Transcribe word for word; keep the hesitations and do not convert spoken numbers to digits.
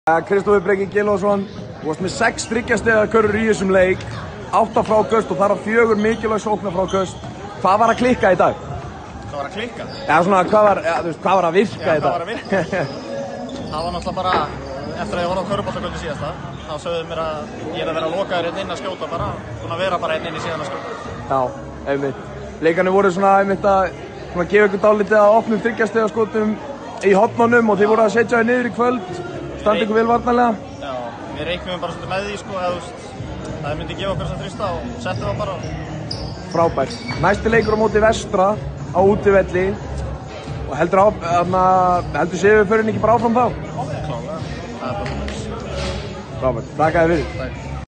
Kristófer Breki Gylfason, þú varst með sex þriggjastiga körur í þessum leik, átta fráköst og þar á fjögur mikilvæg sóknarfráköst. Hvað var að klikka í dag? Hvað var að klikka? Já, svona, hvað var, ja, þú veist, hvað var að virka Já, í dag? hvað var að virka? Það var náttúrulega bara, eftir að ég horfði á körfuboltakvöldi síðasta, þá sögðu mér að ég er að vera lokaður hérna inn að skjóta bara, búin að vera bara hérna inn í síðan að skjóta. Já, einmitt. Leikarnir voru svona, einmitt að, svona, gefa ykkur dálítið að opnum þriggjastiga skotum í hornunum og þið voru að setja þau niður í kvöld, standa ykkur vel varnarlega. Já, við reiknum bara svolítið með því, sko, eða, þú veist, það myndi gefa okkur þess að þrýsta og setja það bara. Frábært. Næsti leikur á móti Vestra á útivelli og heldur, á, þarna, heldur Sigurförin ekki bara áfram þá? Klálega, það er bara svona. Frábært. Þakka þér fyrir. Takk.